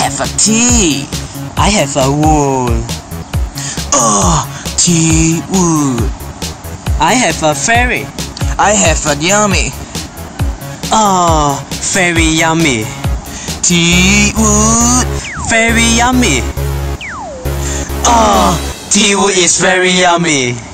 have a tea. I have a wood. Oh, tea wood. I have a ferry. I have a yummy. Oh, very yummy. Tea wood. Very yummy. Oh, tea wood is very yummy.